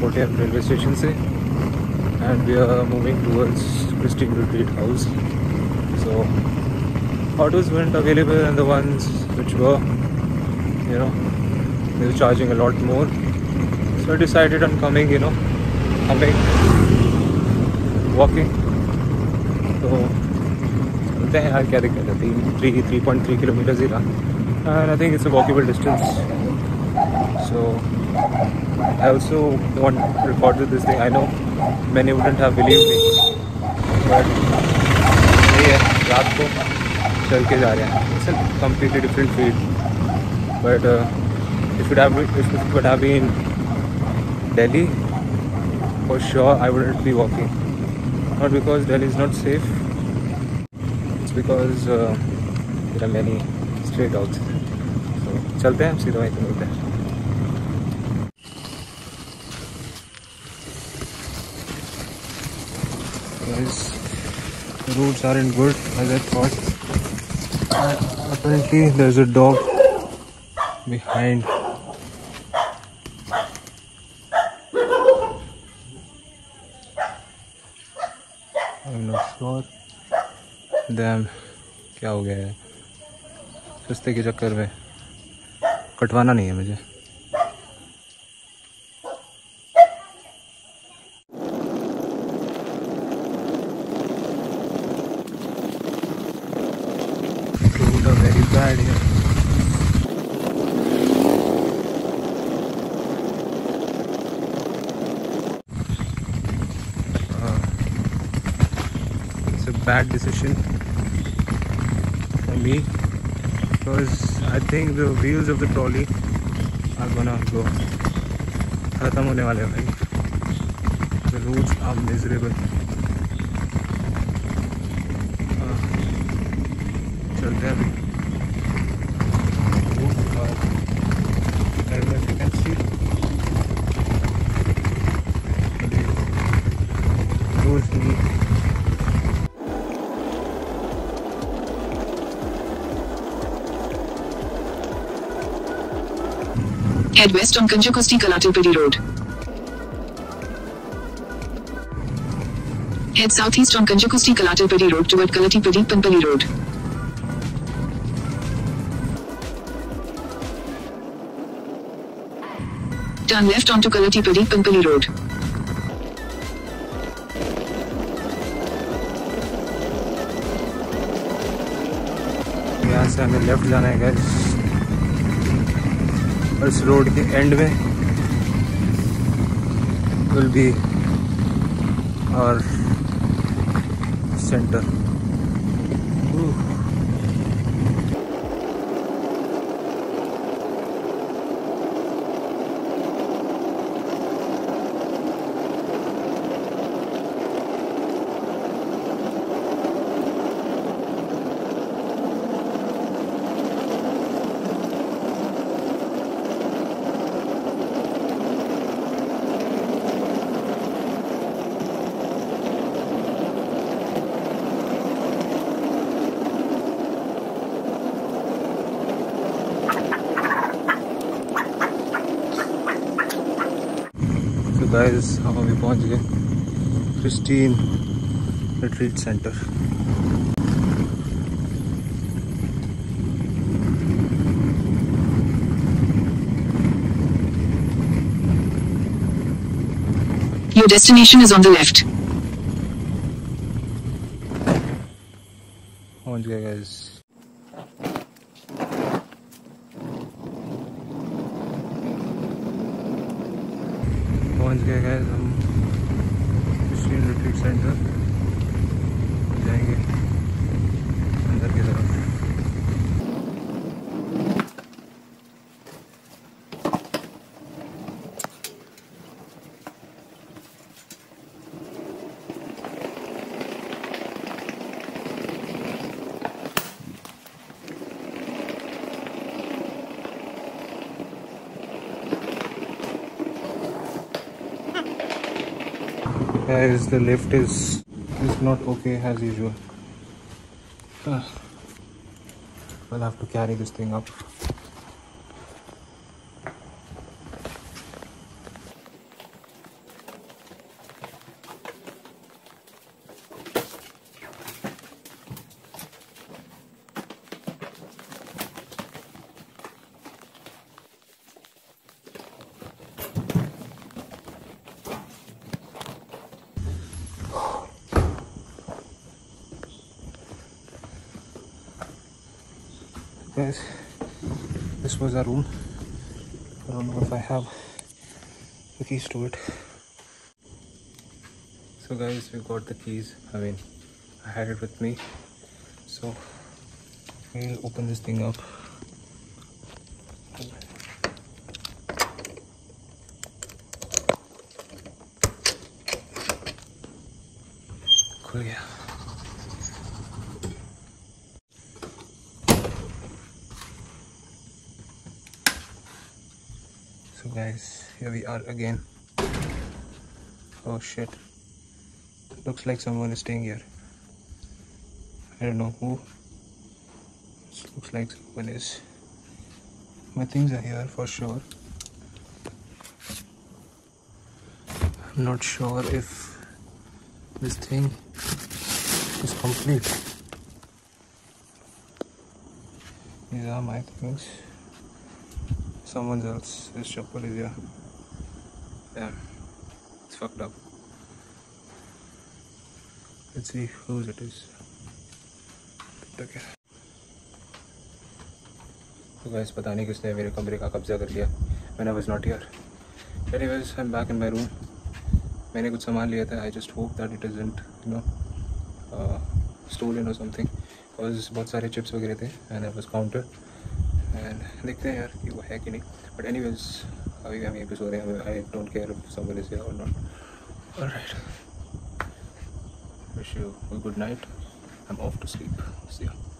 Kottayam Railway Station से, and we are moving towards Christeen Retreat House. So autos weren't available, and the ones which were, they were charging a lot more. So I decided on coming, walking. So चलते हैं यार, क्या दिक्कत है, 3.3 kilometers ही रहा, and I think it's a walkable distance. So I also recorded this thing. I know many wouldn't have believed me, but ये है, रात को चल के जा रहे हैं. It's a completely different feel. But if it would have been Delhi, for sure I wouldn't be walking. Not because Delhi is not safe. It's because there are many stray dogs. So चलते हैं, सीधा वहीं पे मिलते हैं. The roads aren't good as I thought. Apparently there's a dog behind. I'm not sure. Damn, क्या हो गया है? सस्ते के चक्कर में कटवाना नहीं है मुझे. Very bad here. It's a bad decision for me because I think the wheels of the trolley are gonna go. खत्म होने वाले हैं भाई. The roads are miserable. चलते हैं अभी. Head west on Kanjakusti-Kalatilpidi Road. Head southeast on Kanjakusti-Kalatilpidi Road toward Kalatipudi-Panpali Road. Turn left onto Kalatipudi-Panpali Road. यहाँ से हमें लेफ्ट जाना है गाइस. और इस रोड के एंड में विल बी और सेंटर. गाइस हम अभी पहुंच गए Christine retreat centre. Your destination is on the left. पहुंच गए गाइस. पहुंच गए गाइस हम क्रिस्टीन रिट्रीट सेंटर. जाएंगे अंदर की तरफ. Guys, the lift is not okay as usual. I'll have to carry this thing up. Guys, this was our room. I don't know if I have the keys to it. So guys, we got the keys. I mean, I had it with me. So we'll open this thing up. Cool, yeah. So guys, here we are again. Oh shit. Looks like someone is staying here. I don't know who. It looks like someone is. My things are here for sure. I'm not sure if this thing is complete. These are my things. Someone else's chappal is here. Damn, it's fucked up. Let's see whose it is. Okay. So guys, पता नहीं किसने मेरे कमरे का कब्जा कर लिया when I was not here. Anyways, I'm back in my room. मैंने कुछ सामान लिया था. I just hope that it isn't, stolen or something. Because बहुत सारे chips वगैरह थे and I was counted. And देखते हैं यार कि वो है कि नहीं. But anyways, अभी हम यहीं पे सो रहे हैं. I don't care if someone is here or not. Alright. Wish you a good night. I'm off to sleep. See ya.